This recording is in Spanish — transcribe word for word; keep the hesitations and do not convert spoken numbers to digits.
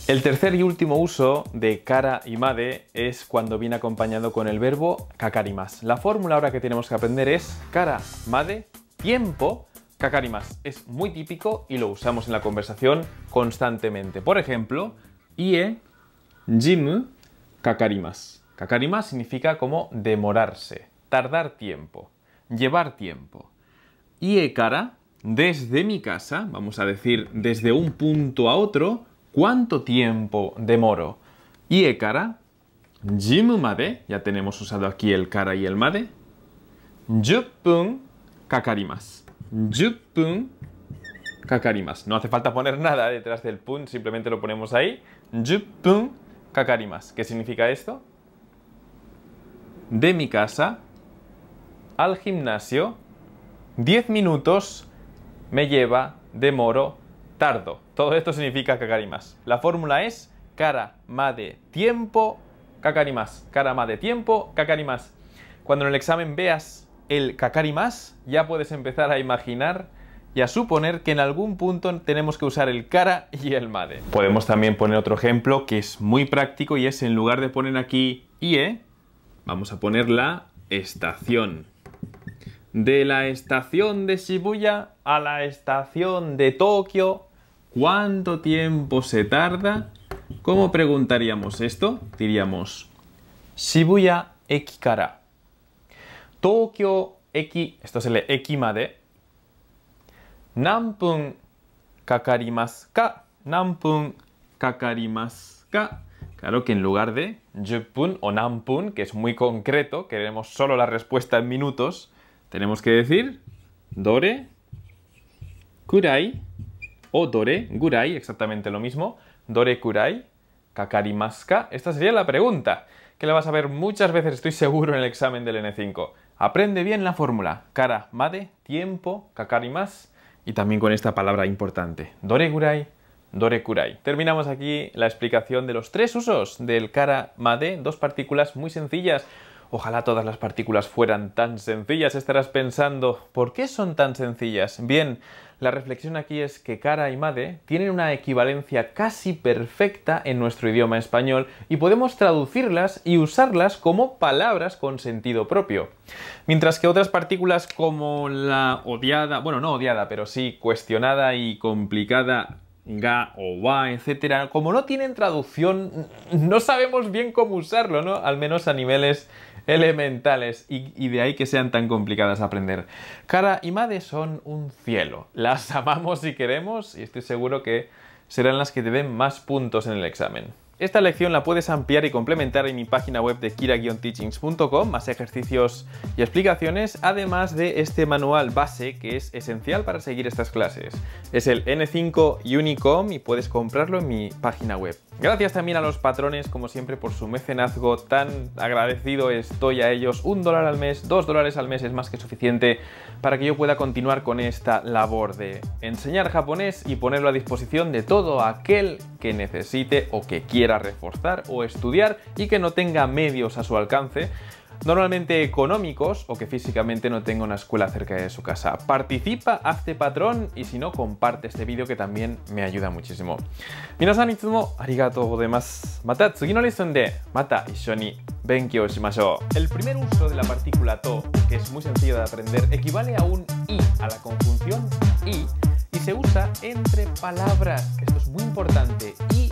El tercer y último uso de kara y made es cuando viene acompañado con el verbo kakarimasu. La fórmula ahora que tenemos que aprender es kara, made, tiempo, kakarimasu. Es muy típico y lo usamos en la conversación constantemente. Por ejemplo, ie, jimu, kakarimasu. Kakarimasu significa como demorarse, tardar tiempo, llevar tiempo. Ie kara, desde mi casa, vamos a decir desde un punto a otro, ¿cuánto tiempo demoro? Ie kara, jimu made, ya tenemos usado aquí el kara y el made, juppun kakarimasu. juppun kakarimasu. No hace falta poner nada detrás del pun, simplemente lo ponemos ahí. juppun kakarimasu. ¿Qué significa esto? De mi casa al gimnasio, diez minutos me lleva, demoro, tardo. Todo esto significa kakarimasu. La fórmula es kara, made, tiempo, kakarimasu. Kara, made, tiempo, kakarimasu. Cuando en el examen veas el kakarimasu, ya puedes empezar a imaginar y a suponer que en algún punto tenemos que usar el kara y el made. Podemos también poner otro ejemplo que es muy práctico y es, en lugar de poner aquí ie, vamos a poner la estación. De la estación de Shibuya a la estación de Tokio, ¿cuánto tiempo se tarda? ¿Cómo preguntaríamos esto? Diríamos Shibuya eki kara Tokyo eki, esto se lee eki made, nanpun kakarimasu ka, nanpun kakarimasu ka. Claro que en lugar de juppun o nanpun, que es muy concreto, queremos solo la respuesta en minutos, tenemos que decir dore kurai o dore gurai, exactamente lo mismo. Dore kurai kakarimasu ka. Esta sería la pregunta, que la vas a ver muchas veces, estoy seguro, en el examen del ene cinco. Aprende bien la fórmula. Kara, made, tiempo, kakarimasu. Y también con esta palabra importante. Dore gurai, dore kurai. Terminamos aquí la explicación de los tres usos del kara, made. Dos partículas muy sencillas. Ojalá todas las partículas fueran tan sencillas. Estarás pensando, ¿por qué son tan sencillas? Bien, la reflexión aquí es que kara y made tienen una equivalencia casi perfecta en nuestro idioma español y podemos traducirlas y usarlas como palabras con sentido propio. Mientras que otras partículas como la odiada, bueno, no odiada, pero sí cuestionada y complicada, ga o wa, etcétera, como no tienen traducción, no sabemos bien cómo usarlo, ¿no? Al menos a niveles elementales, y, y de ahí que sean tan complicadas a aprender. Kara y made son un cielo. Las amamos y queremos, y estoy seguro que serán las que te den más puntos en el examen. Esta lección la puedes ampliar y complementar en mi página web de kira guion teachings punto com, más ejercicios y explicaciones, además de este manual base que es esencial para seguir estas clases. Es el ene cinco Unicom y puedes comprarlo en mi página web. Gracias también a los patrones, como siempre, por su mecenazgo. Tan agradecido estoy a ellos. Un dólar al mes, dos dólares al mes es más que suficiente para que yo pueda continuar con esta labor de enseñar japonés y ponerlo a disposición de todo aquel que necesite o que quiera reforzar o estudiar y que no tenga medios a su alcance, normalmente económicos, o que físicamente no tenga una escuela cerca de su casa. Participa, hazte patrón, y si no, comparte este vídeo, que también me ayuda muchísimo. Minasan itsumo arigatou gozaimasu. Mata tsugi no lección de mata issho ni benkyou shimashou. El primer uso de la partícula to, que es muy sencillo de aprender, equivale a un i, a la conjunción i, y se usa entre palabras. Esto es muy importante. I